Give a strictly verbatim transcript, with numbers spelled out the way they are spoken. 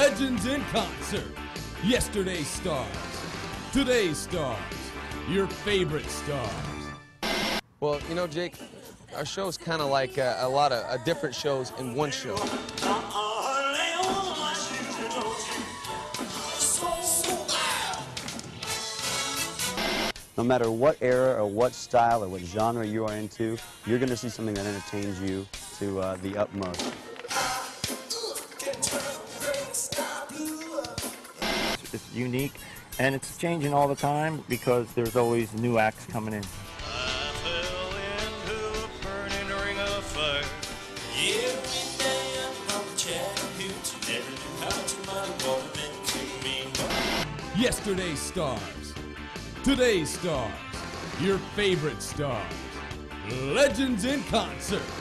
Legends in concert. Yesterday's stars. Today's stars. Your favorite stars. Well, you know, Jake, our show's kind of like uh, a lot of uh, different shows in one show. No matter what era or what style or what genre you are into, you're going to see something that entertains you to uh, the utmost. It's unique, and it's changing all the time because there's always new acts coming in. I fell into a burning ring of fire. Every day I'm on the Chattanooga, never knew how too much water meant to me. Yesterday's stars. Today's stars. Your favorite stars. Legends in concert.